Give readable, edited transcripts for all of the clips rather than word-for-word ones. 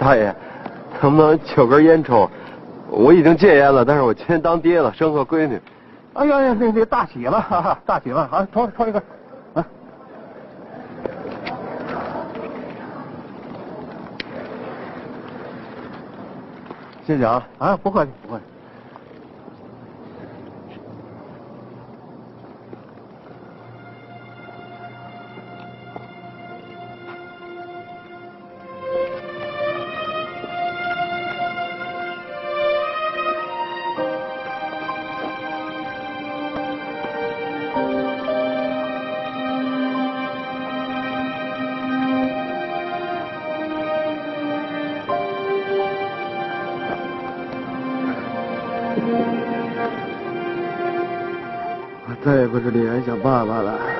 大爷，能不能求根烟抽？我已经戒烟了，但是我今天当爹了，生个闺女。 哎呀呀，那大喜了，哈哈，大喜了！啊，抽一根，啊。谢谢啊，啊，不客气，不客气。 再也不是李安想爸爸了。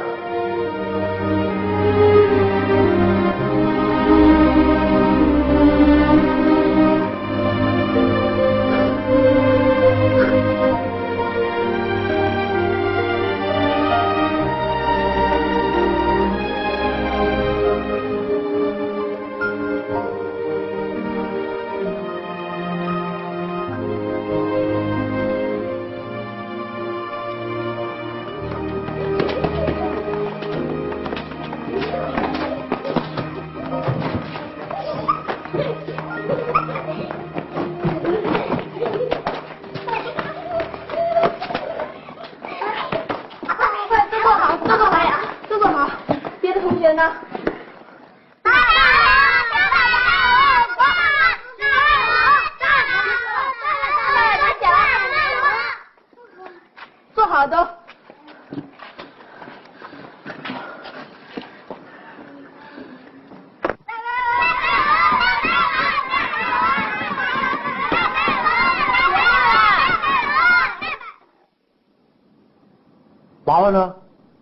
娃娃呢？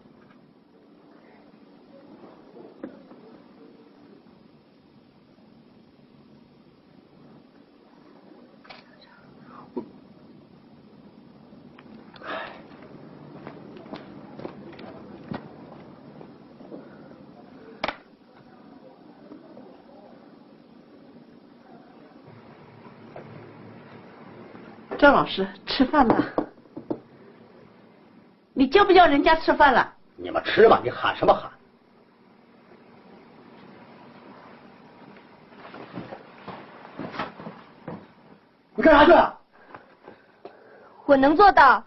张老师，吃饭吧。你叫不叫人家吃饭了？ 你们吃吧，你喊什么喊？你干啥去？ 我能做到。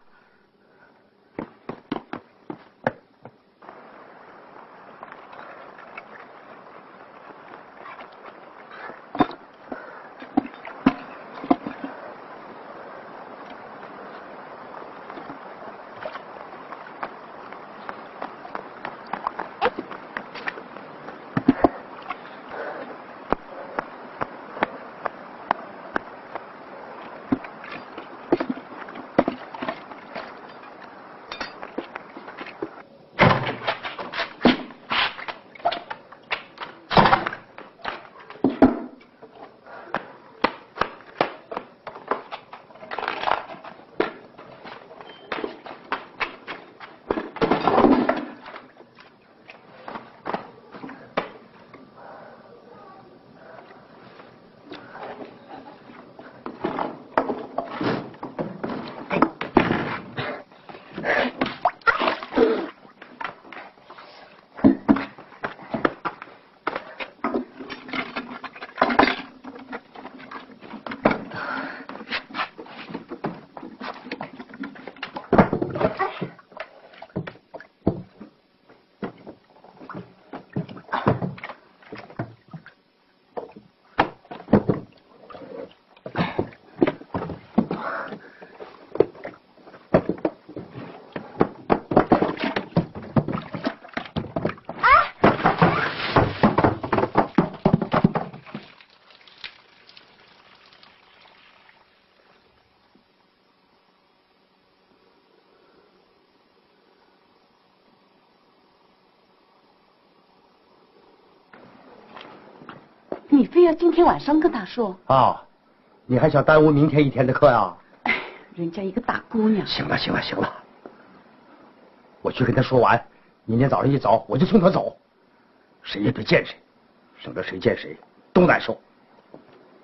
你非要今天晚上跟他说啊？你还想耽误明天一天的课呀？ 哎，人家一个大姑娘。 行了行了行了，我去跟他说完，明天早上一早我就送他走，谁也别见谁，省得谁见谁都难受。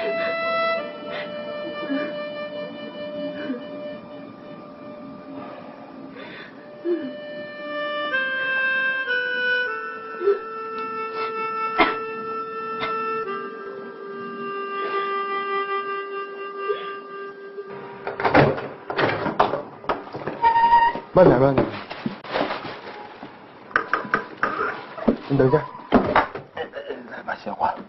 慢点，慢点。你等一下，来把鞋换了。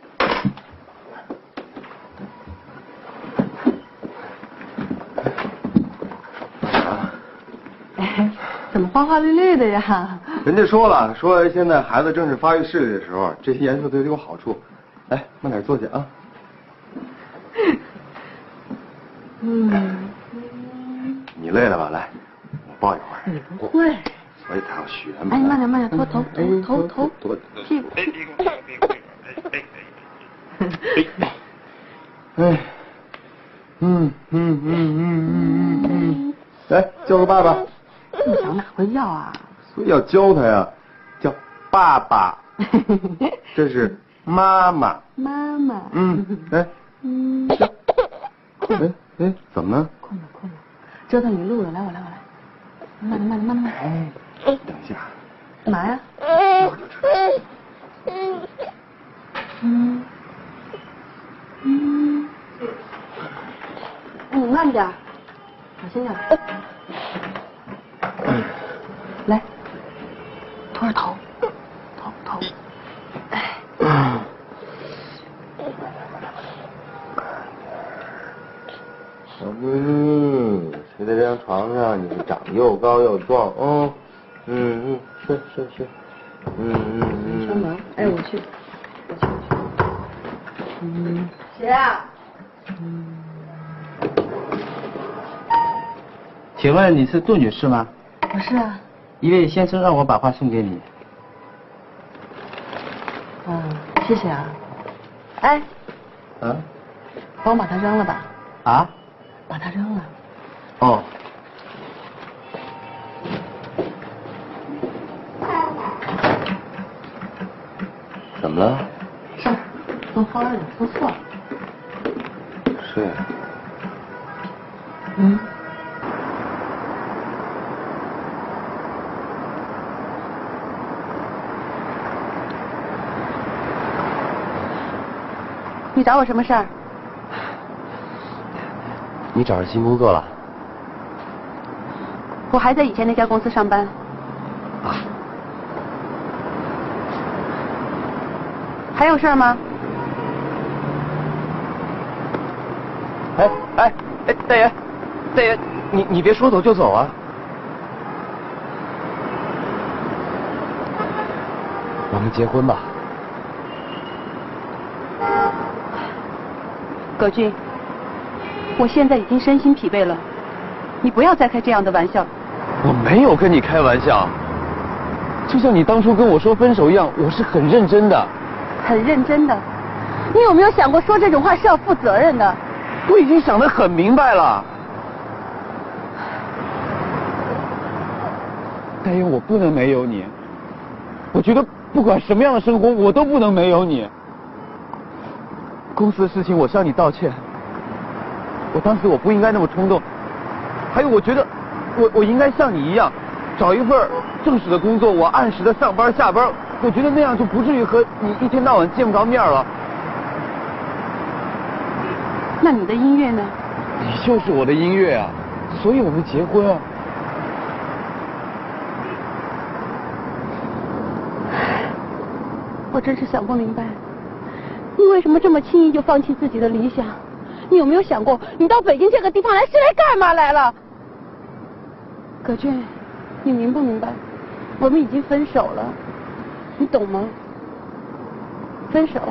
哎，怎么花花绿绿的呀？ 人家说了，说现在孩子正是发育视力的时候，这些颜色对他有好处。来，慢点坐下啊。你累了吧？来，我抱一会儿。 你不会。 所以才要学嘛。 哎，慢点，慢点，头，屁股。 哎，来叫个爸爸。 你想哪回要啊？ 所以要教他呀，叫爸爸。这是妈妈。 妈妈。 来。哎，怎么了？ 困了。折腾你路了，来我来。慢点。 哎，等一下。 干嘛呀？你慢点，小心点。来，托着头。 小闺女，睡在这张床上，你长得又高又壮，睡。 帮忙，哎，我去。谁啊？ 请问你是杜女士吗？ 我是啊。 一位先生让我把花送给你。 谢谢啊。哎。 啊？ 帮我把它扔了吧。 啊？ 把它扔了。 哦。 怎么了？ 事儿，送花的，送错了。 睡。 你找我什么事儿？ 你找着新工作了？ 我还在以前那家公司上班。 啊。 还有事儿吗？ 哎，大爷，你别说走就走啊！我们结婚吧。 葛俊，我现在已经身心疲惫了，你不要再开这样的玩笑。 我没有跟你开玩笑，就像你当初跟我说分手一样，我是很认真的。 很认真的，你有没有想过说这种话是要负责任的？ 我已经想得很明白了。大爷，我不能没有你。我觉得不管什么样的生活，我都不能没有你。公司的事情，我向你道歉。我当时我不应该那么冲动。还有，我觉得我应该像你一样，找一份正式的工作，我按时的上班下班。我觉得那样就不至于和你一天到晚见不着面了。 那你的音乐呢？ 你就是我的音乐啊，所以我们结婚啊。 我真是想不明白，你为什么这么轻易就放弃自己的理想？你有没有想过，你到北京这个地方来是来干嘛来了？葛俊，你明不明白？我们已经分手了。你懂吗？分手。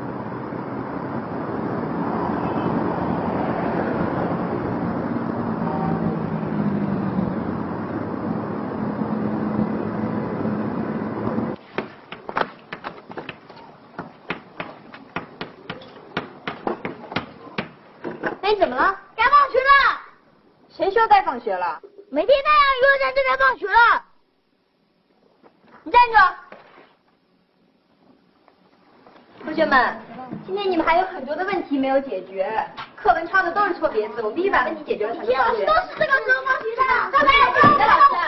哎，怎么了？该放学了。 谁说该放学了？ 每天太阳鱼儿站这该放学了。你站着。同学们， 今天你们还有很多的问题没有解决，课文抄的都是错别字，我们必须把问题解决了才能放学。 都是这个时候放学的， 他没有你的老师。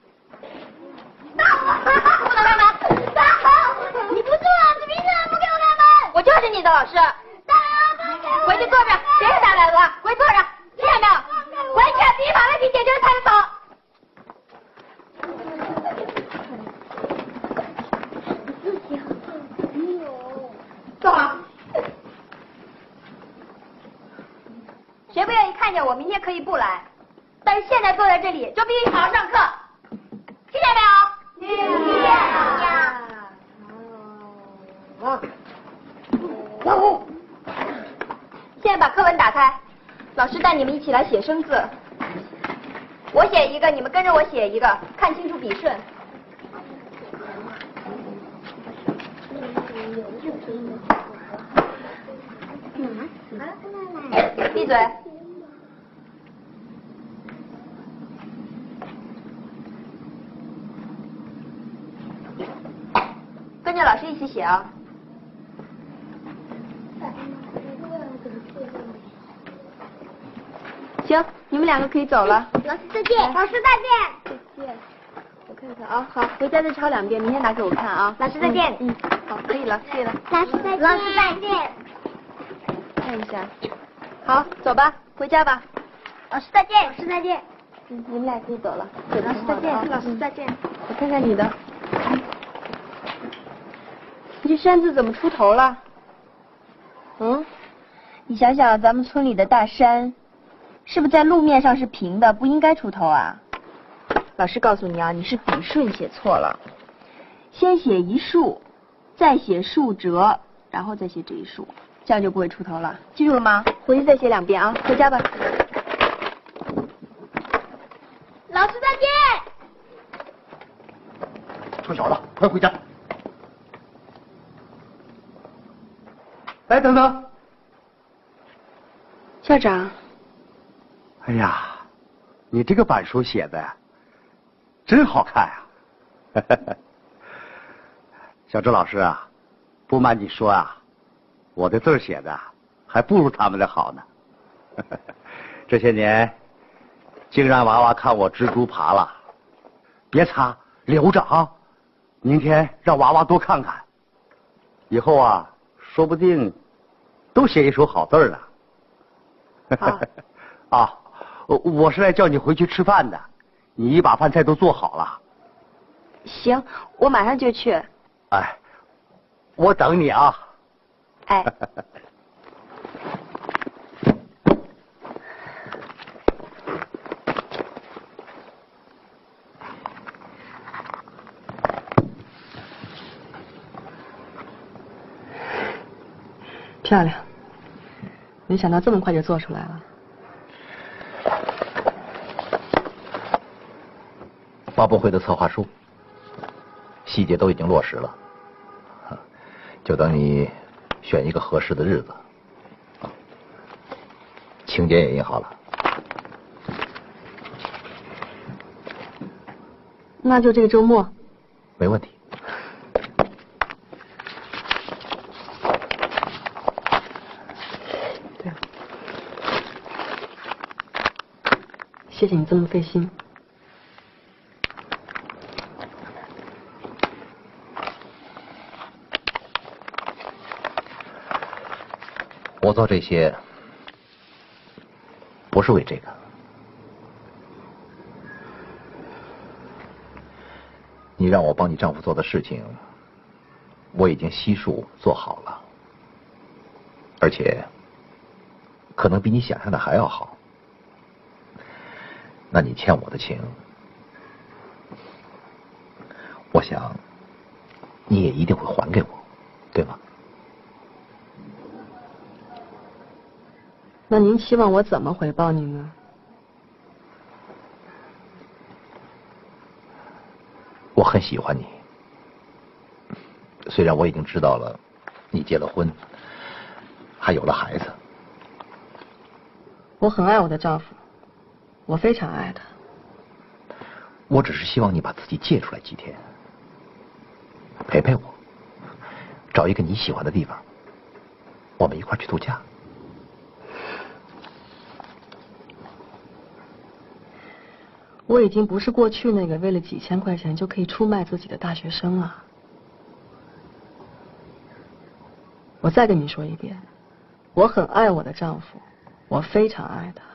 不能开门！ 你不是我老师，凭什么不给我开门？ 我就是你的老师。回去坐着，别再打来了，回去坐着，听见没有？回去，必须把问题解决了才能走。坐好。谁不愿意看见我，明天可以不来，但是现在坐在这里就必须好好上课，听见没有？听见了。现在把课文打开，老师带你们一起来写生字。我写一个，你们跟着我写一个，看清楚笔顺。闭嘴。跟着老师一起写啊。行，你们两个可以走了。 老师再见，老师再见。 再见。我看看啊，好，回家再抄2遍，明天拿给我看啊。 老师再见。 好，可以了，谢谢了。 老师再见。老师再见。 看一下。好，走吧，回家吧。 老师再见。老师再见。 你们俩可以走了。 老师再见。老师再见。 我看看你的。你这山字怎么出头了？你想想，咱们村里的大山，是不是在路面上是平的，不应该出头啊？老师告诉你啊，你是笔顺写错了，先写一竖，再写竖折，然后再写这一竖，这样就不会出头了。记住了吗？回去再写2遍啊，回家吧。 老师再见。 臭小子，快回家！来，等等。 校长。 哎呀，你这个板书写的呀，真好看呀！小周老师啊，不瞒你说啊，我的字写的还不如他们的好呢。这些年，竟让娃娃看我蜘蛛爬了，别擦，留着啊！明天让娃娃多看看，以后啊，说不定都写一手好字呢。啊，我是来叫你回去吃饭的，你一把饭菜都做好了。 行，我马上就去。 哎，我等你啊。 哎。 漂亮，没想到这么快就做出来了。 发布会的策划书，细节都已经落实了，就等你选一个合适的日子。请柬也印好了， 那就这个周末。 没问题。 谢谢你这么费心。 我做这些不是为这个，你让我帮你丈夫做的事情，我已经悉数做好了，而且可能比你想象的还要好。那你欠我的情，我想你也一定会还给我，对吗？ 那您期望我怎么回报您呢？ 我很喜欢你，虽然我已经知道了你结了婚，还有了孩子。 我很爱我的丈夫，我非常爱他。 我只是希望你把自己借出来几天，陪陪我，找一个你喜欢的地方， 我们一块儿去度假。 我已经不是过去那个为了几千块钱就可以出卖自己的大学生了。我再跟你说一遍，我很爱我的丈夫，我非常爱他。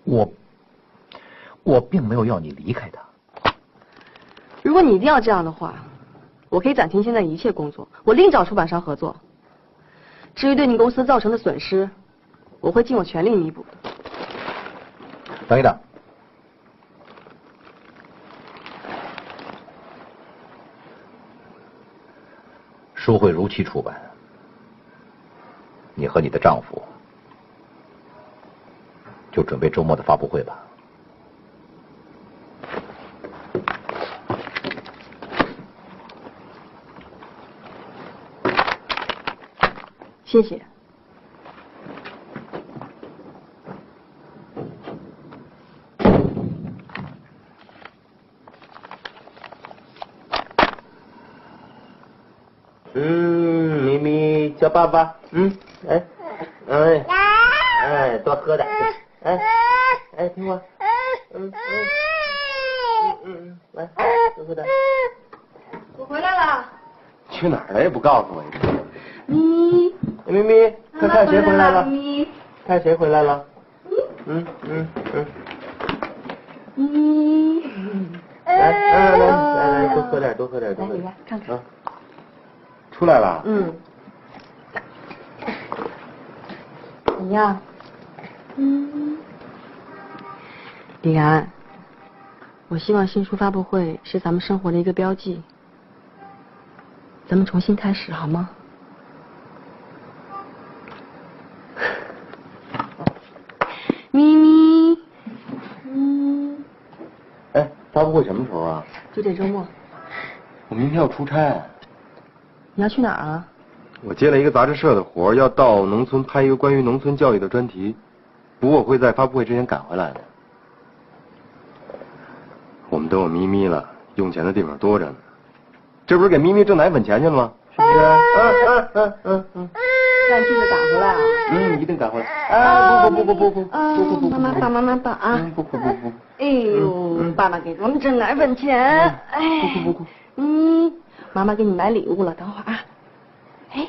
我并没有要你离开他。 如果你一定要这样的话，我可以暂停现在一切工作，我另找出版商合作。至于对你公司造成的损失，我会尽我全力弥补的。 等一等。书会如期出版，你和你的丈夫就准备周末的发布会吧。 谢谢。 咪咪叫爸爸，多喝点，听我，来，多喝点。 我回来了。 去哪儿了也不告诉我一声。 咪咪， 咪咪，看谁回来了？ 咪咪， 看谁回来了？来，多喝点，多喝点。 来，里边看看。 出来了。 怎么样？李然，我希望新书发布会是咱们生活的一个标记。咱们重新开始好吗？咪咪， 发布会什么时候啊？ 就这周末。 我明天要出差。 你要去哪儿啊？ 我接了一个杂志社的活，要到农村拍一个关于农村教育的专题，不过我会在发布会之前赶回来的。我们都有咪咪了，用钱的地方多着呢。这不是给咪咪挣奶粉钱去了吗？是不是？ 让你记得赶回来啊！ 一定赶回来。不， 妈妈抱妈妈抱啊！ 不。 哎呦，爸爸给咱们挣奶粉钱。 不。 妈妈给你买礼物了，等会儿啊。哎，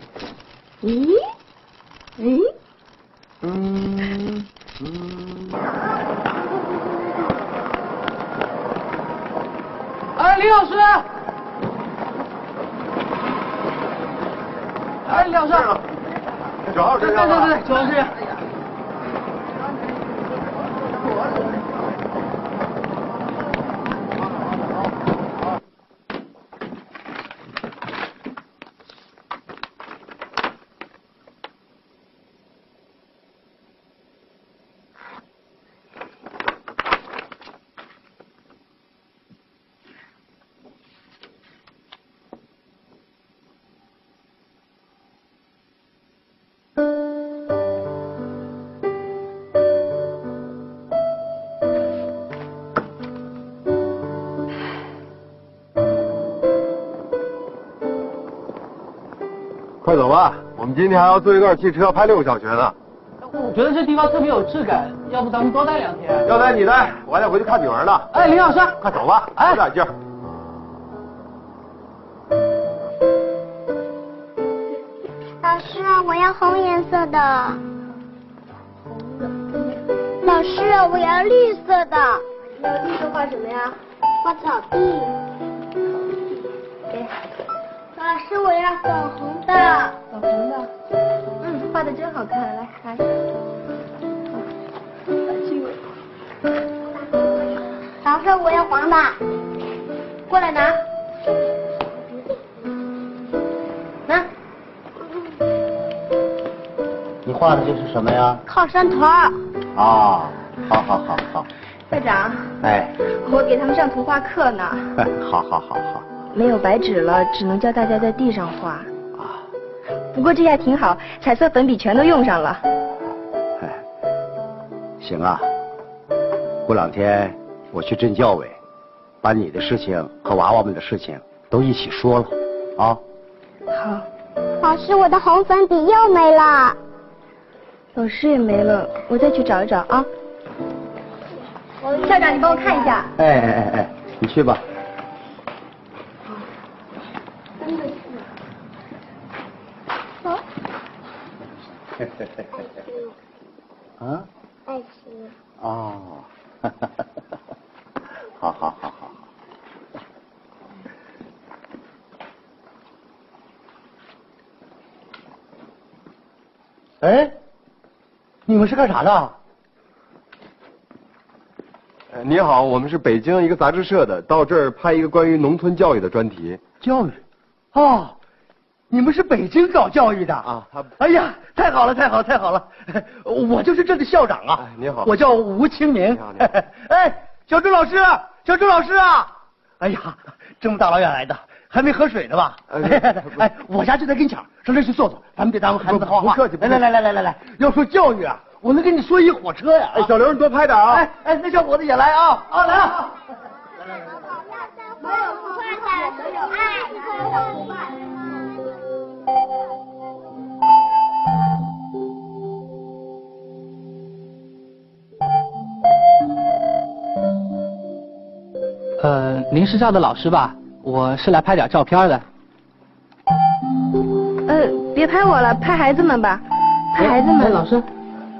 哎，李老师！哎，李老师！ 9号车厢了。 对，9号车厢。 快走吧，我们今天还要坐一段汽车拍6个小学呢。 我觉得这地方特别有质感，要不咱们多待2天？ 要待你待，我还得回去看女儿呢。 哎，林老师， 快走吧，有点劲儿。 老师，我要红颜色的。老师，我要绿色的。 那绿色画什么呀？ 画草地。老师，我要粉红的。 粉红的。画的真好看，来拿着。 老师，我要黄的。过来拿。拿。 你画的这是什么呀？ 靠山头。 好。 校长。 哎。 我给他们上图画课呢。 好。 没有白纸了，只能教大家在地上画。啊。不过这下挺好，彩色粉笔全都用上了。 行啊。过2天我去镇教委，把你的事情和娃娃们的事情都一起说了，啊。 好。 老师，我的红粉笔又没了。 老师也没了，我再去找一找啊。校长，你帮我看一下。 哎，你去吧。啊？ 爱吃。 哦，好。哎，你们是干啥的？ 你好，我们是北京一个杂志社的，到这儿拍一个关于农村教育的专题。 教育？哦，你们是北京搞教育的啊？ 哎呀，太好了！我就是这的校长啊。 你好， 我叫吴清明。 你好。 哎，小朱老师啊！哎呀，这么大老远来的，还没喝水呢吧？哎，我家就在跟前，上这去坐坐，咱们别耽误孩子的画画。 不客气。 来，要说教育啊，我能跟你说一火车呀。 哎，小刘，你多拍点啊！ 哎，那小伙子也来啊！来啊！ 没有不坏的，只有爱。 您是这儿的老师吧？我是来拍点照片的。 别拍我了，拍孩子们吧，拍孩子们。 老师，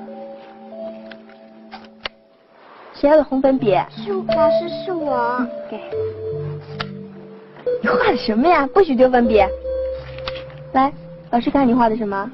谁要的红粉笔？ 老师是我。 给。你画的什么呀？不许丢粉笔。来，老师看你画的什么？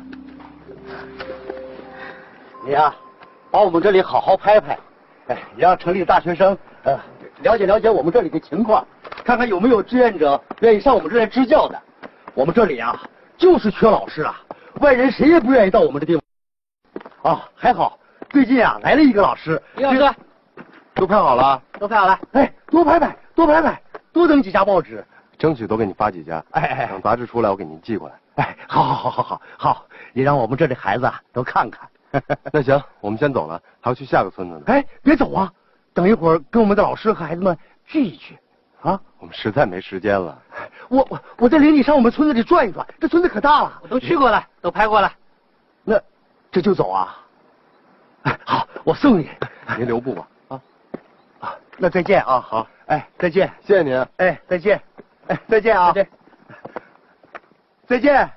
你呀，把我们这里好好拍拍，哎，让城里的大学生了解我们这里的情况，看看有没有志愿者愿意上我们这来支教的。我们这里啊，就是缺老师啊，外人谁也不愿意到我们这地方。啊，还好，最近啊来了一个老师。 李老师， 都拍好了？ 都拍好了。 哎，多拍拍，多登几家报纸， 争取多给你发几家。 哎， 等杂志出来，我给您寄过来。 哎，好，也让我们这里孩子啊都看看。 那行，我们先走了，还要去下个村子呢。 哎，别走啊，等一会儿跟我们的老师和孩子们聚一聚。啊， 我们实在没时间了。 我再领你上我们村子里转一转，这村子可大了。 我都去过了，都拍过了。 那这就走啊？哎，好，我送你。 您留步吧。 那再见啊。 好， 哎，再见。 谢谢您。 哎，再见。哎，再见啊。再见。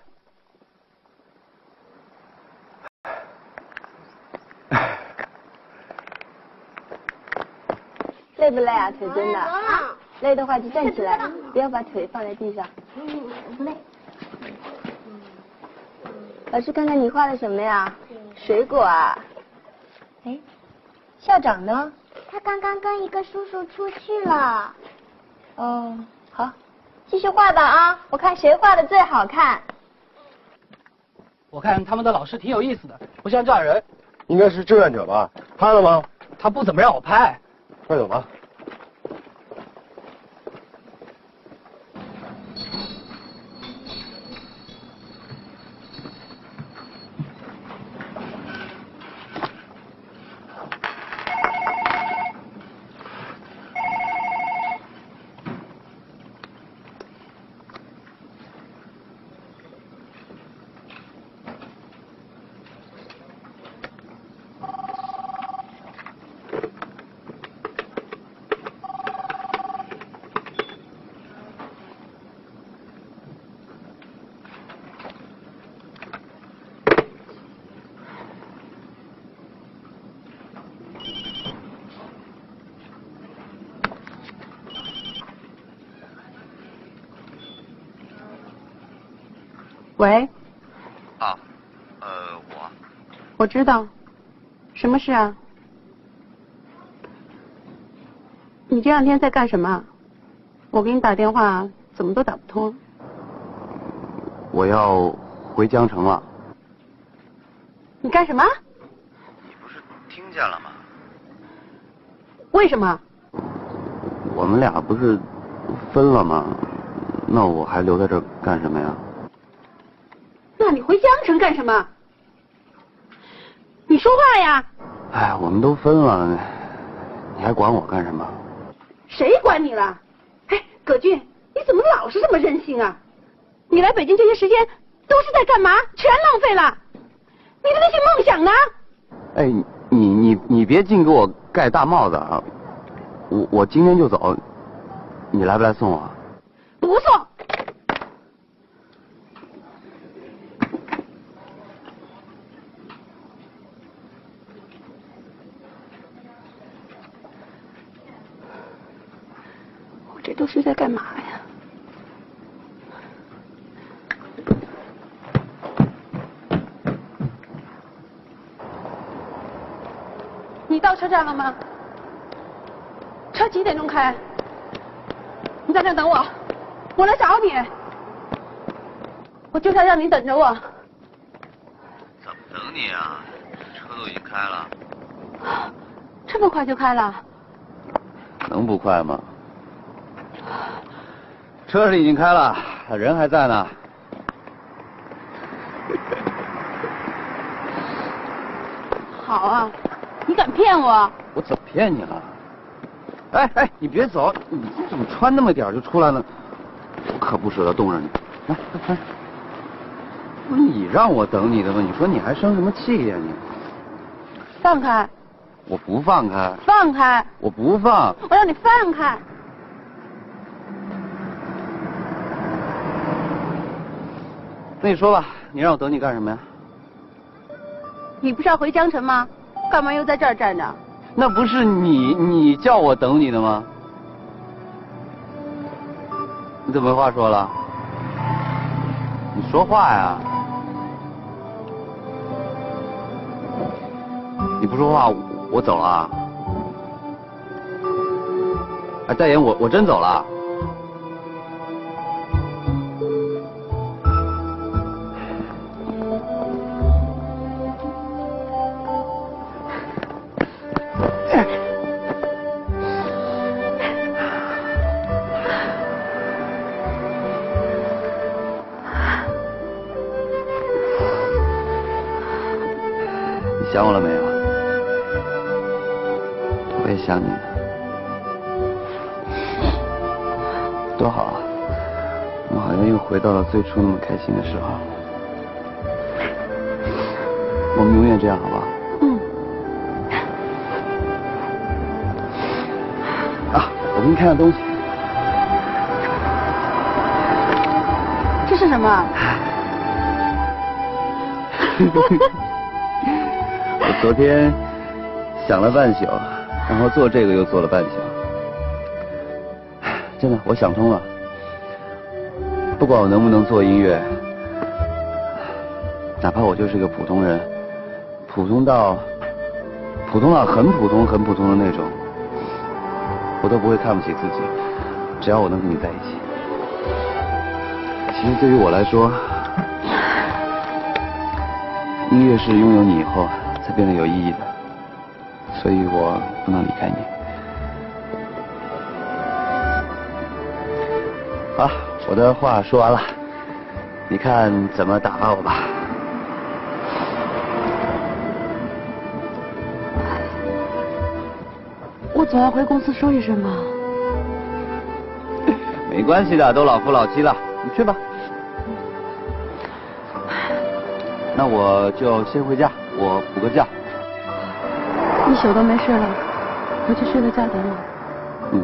累不累啊？腿蹲的。累的话就站起来，不要把腿放在地上。 不累。 老师，看看你画的什么呀？水果啊。哎，校长呢？ 他刚刚跟一个叔叔出去了。 哦，好，继续画吧啊！我看谁画的最好看。 我看他们的老师挺有意思的，不像这样人。 应该是志愿者吧？拍了吗？ 他不怎么让我拍。 快走吧。 喂。 啊， 我知道，什么事啊？你这两天在干什么？我给你打电话怎么都打不通。 我要回江城了。 你干什么？ 你不是听见了吗？ 为什么？ 我们俩不是分了吗？那我还留在这儿干什么呀？ 那你回江城干什么？你说话呀！ 哎，我们都分了，你还管我干什么？ 谁管你了？哎，葛俊，你怎么老是这么任性啊？你来北京这些时间， 都是在干嘛？全浪费了。你的那些梦想呢？ 哎，你别净给我盖大帽子啊！我今天就走，你来不来送我？ 不送。我这都是在干嘛呀？你到车站了吗？车几点钟开？你在这等我，我来找你。我就是要让你等着我。 怎么等你啊？车都已经开了。 这么快就开了？ 能不快吗？车是已经开了，人还在呢。 好啊，你敢骗我？ 我怎么骗你了？哎，你别走，你怎么穿那么点就出来了？我可不舍得冻着你。来，快！不是你让我等你的吗？你说你还生什么气呀你？ 放开！ 我不放开。 放开！ 我不放。 我让你放开！ 那你说吧，你让我等你干什么呀？ 你不是要回江城吗？干嘛又在这儿站着？ 那不是你叫我等你的吗？你怎么没话说了？你说话呀！你不说话，我走了啊！哎，代言，我真走了。想我了没有？我也想你呢。多好啊！我好像又回到了最初那么开心的时候。我们永远这样，好不好？ 嗯。 啊，我给你看样东西。 这是什么？ 我昨天想了半宿，然后做这个又做了半宿。真的，我想通了。不管我能不能做音乐，哪怕我就是个普通人，普通到很普通的那种，我都不会看不起自己。只要我能跟你在一起。其实对于我来说，音乐是拥有你以后才变得有意义的，所以我不能离开你。好了，我的话说完了，你看怎么打发我吧。 我总要回公司说一声吧。 没关系的，都老夫老妻了，你去吧。那我就先回家，我补个觉。 一宿都没睡了，回去睡个觉等我。 嗯。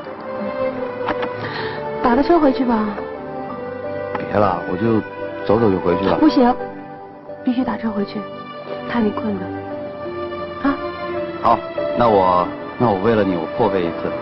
打个车回去吧。 别了，我就走走就回去了。 不行，必须打车回去，怕你困的。啊。 好，那我为了你，我破费一次。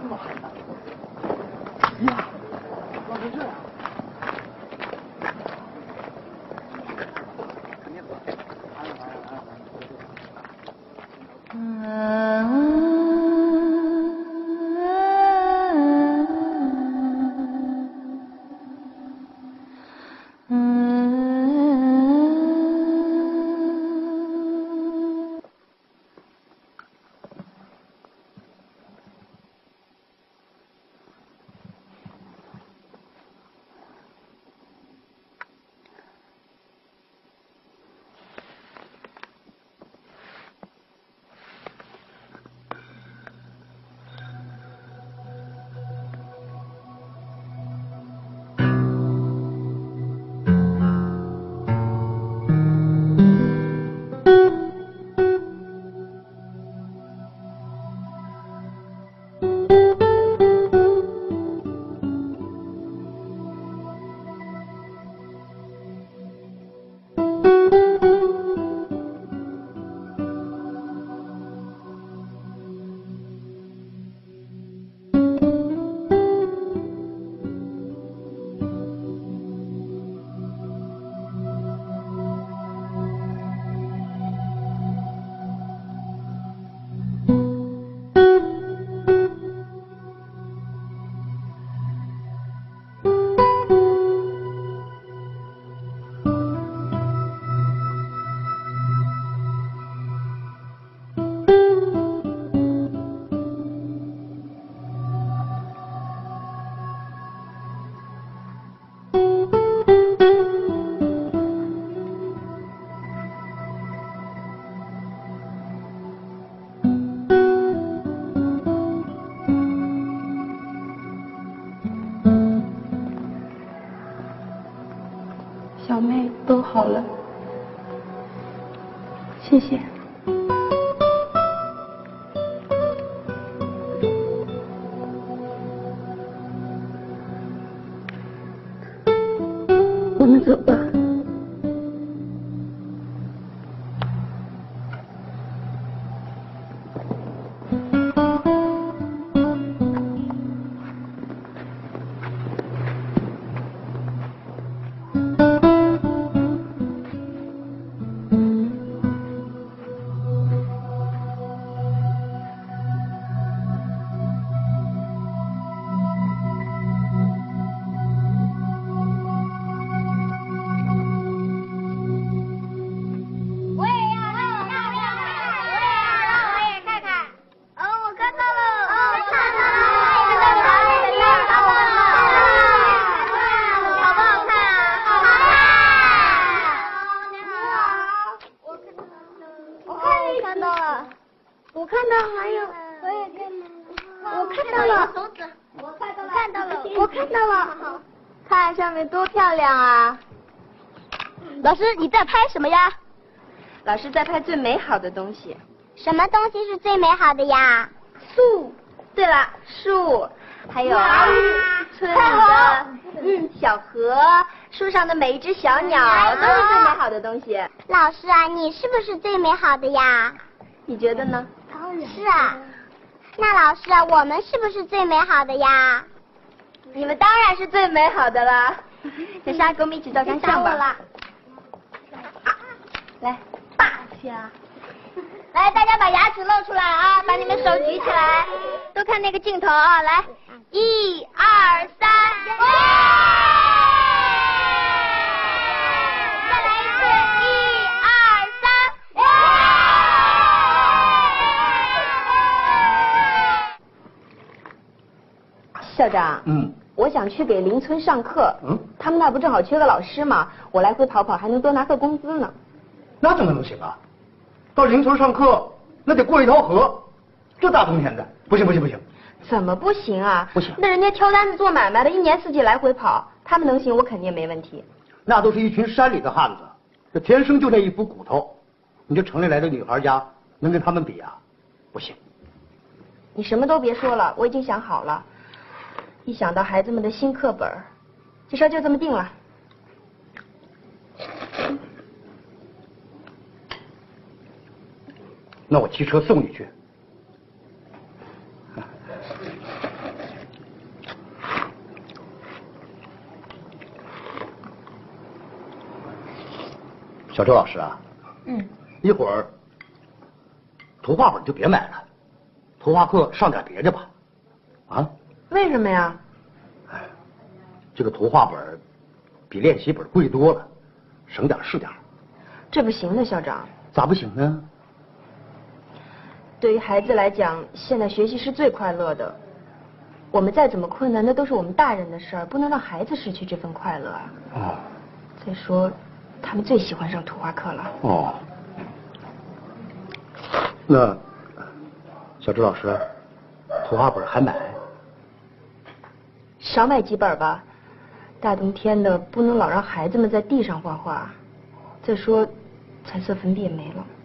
小妹都好了，谢谢。我们走吧。 多漂亮啊！ 老师，你在拍什么呀？ 老师在拍最美好的东西。 什么东西是最美好的呀？ 树。对了，树，还有村里的小河，树上的每一只小鸟都是最美好的东西。 老师啊，你是不是最美好的呀？ 你觉得呢？ 是啊。那老师啊，我们是不是最美好的呀？ 你们当然是最美好的了。小沙，跟我们一起照张相吧。来，霸气啊！ 来，大家把牙齿露出来啊，把你们手举起来，都看那个镜头啊！来，1、2、3，再来一次，1、2、 3，校长。我想去给邻村上课，他们那不正好缺个老师吗？我来回跑跑，还能多拿个工资呢。 那怎么能行啊？到邻村上课，那得过一条河，这大冬天的，不行。 怎么不行啊？ 不行， 那人家挑担子做买卖的，一年四季来回跑，他们能行，我肯定没问题。 那都是一群山里的汉子，这天生就那一副骨头，你这城里来的女孩家能跟他们比啊？不行。 你什么都别说了，我已经想好了。一想到孩子们的新课本，这事儿就这么定了。 那我骑车送你去。 小周老师啊，一会儿图画本就别买了，图画课上点别的吧。啊？ 为什么呀？ 哎，这个图画本比练习本贵多了，省点是点。 这不行的，校长。 咋不行呢？ 对于孩子来讲，现在学习是最快乐的。我们再怎么困难，那都是我们大人的事儿，不能让孩子失去这份快乐啊。 哦。 再说，他们最喜欢上图画课了。 哦。那，小周老师，图画本还买？ 少买几本吧，大冬天的，不能老让孩子们在地上画画。再说，彩色粉笔也没了。